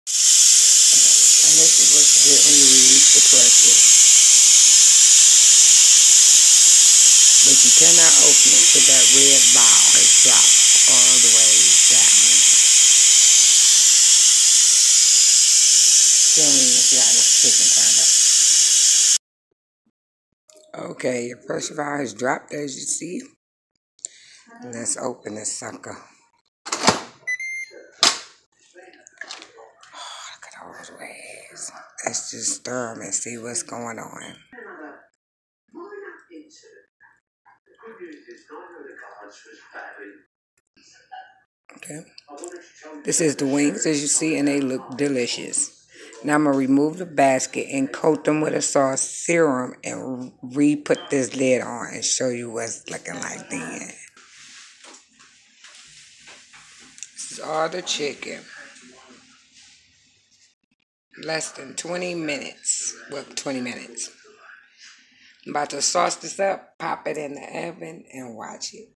And this is what you get when you reuse the pressure. But you cannot open it till that red ball has dropped all the way down. Then we can see how this chicken turned out. Okay, your pressure valve has dropped as you see. Let's open this sucker. Look at all those waves. Let's just stir them and see what's going on. Okay. This is the wings as you see, and they look delicious. Now I'm going to remove the basket and coat them with a sauce serum and re-put this lid on and show you what's looking like then. This is all the chicken. Less than 20 minutes. Well, 20 minutes. I'm about to sauce this up, pop it in the oven, and watch it.